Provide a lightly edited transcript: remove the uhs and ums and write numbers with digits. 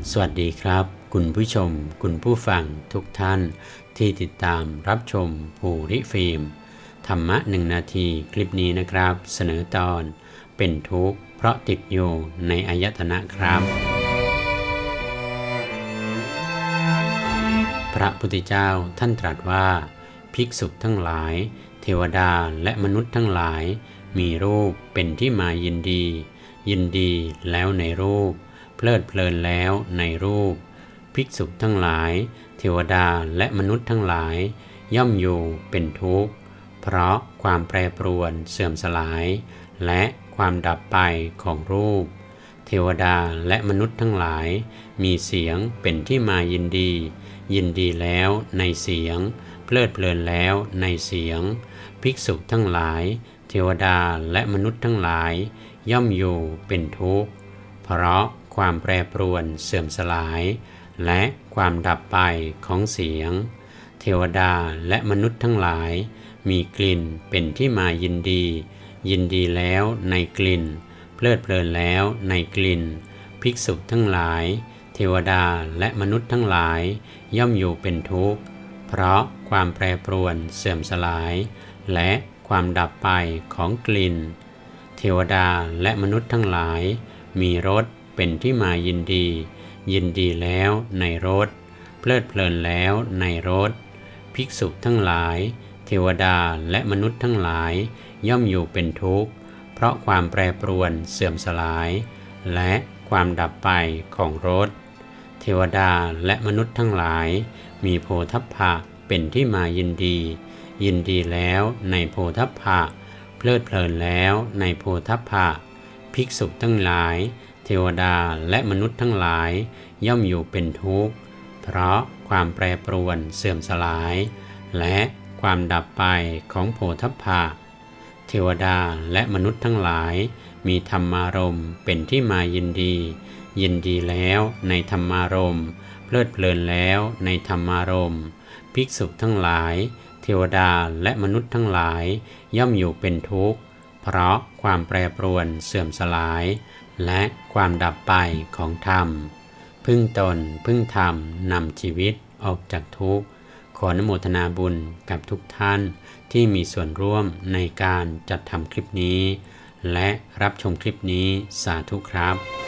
สวัสดีครับคุณผู้ชมคุณผู้ฟังทุกท่านที่ติดตามรับชมภูริฟิล์มธรรมะ1 นาทีคลิปนี้นะครับเสนอตอนเป็นทุกข์เพราะติดอยู่ในอายตนะครับพระพุทธเจ้าท่านตรัสว่าภิกษุทั้งหลายเทวดาและมนุษย์ทั้งหลายมีรูปเป็นที่มายินดีแล้วในรูปเพลิดเพลินแล้วในรูปภิกษุทั้งหลายเทวดาและมนุษย์ทั้งหลายย่อมอยู่เป็นทุกข์เพราะความแปรปรวนเสื่อมสลายและความดับไปของรูปเทวดาและมนุษย์ทั้งหลายมีเสียงเป็นที่มายินดีแล้วในเสียงเพลิดเพลินแล้วในเสียงภิกษุทั้งหลายเทวดาและมนุษย์ทั้งหลายย่อมอยู่เป็นทุกข์เพราะความแปรปรวนเสื่อมสลายและความดับไปของเสียงเทวดาและมนุษย์ทั้งหลายมีกลิ่นเป็นที่มายินดีแล้วในกลิ่นเพลิดเพลินแล้วในกลิ่นภิกษุทั้งหลายเทวดาและมนุษย์ทั้งหลายย่อมอยู่เป็นทุกข์เพราะความแปรปรวนเสื่อมสลายและความดับไปของกลิ่นเทวดาและมนุษย์ทั้งหลายมีรสเป็นที่มายินดีแล้วในรสเพลิดเพลินแล้วในรสภิกษุทั้งหลายเทวดาและมนุษย์ทั้งหลายย่อมอยู่เป็นทุกข์เพราะความแปรปรวนเสื่อมสลายและความดับไปของรสเทวดาและมนุษย์ทั้งหลายมีโพธัพพะเป็นที่มายินดีแล้วในโพธัพพะเพลิดเพลินแล้วในโพธัพพะภิกษุทั้งหลายเทวดาและมนุษย์ทั้งหลายย่อมอยู่เป็นทุกข์เพราะความแปรปรวนเสื่อมสลายและความดับไปของโพธัพพะเทวดาและมนุษย์ทั้งหลายมีธรรมารมณ์เป็นที่มายินดีแล้วในธรรมารมณ์เพลิดเพลินแล้วในธรรมารมณ์ภิกษุทั้งหลายเทวดาและมนุษย์ทั้งหลายย่อมอยู่เป็นทุกข์เพราะความแปรปรวนเสื่อมสลายและความดับไปของธรรมพึ่งตนพึ่งธรรมนำชีวิตออกจากทุกข์ขออนุโมทนาบุญกับทุกท่านที่มีส่วนร่วมในการจัดทำคลิปนี้และรับชมคลิปนี้สาธุครับ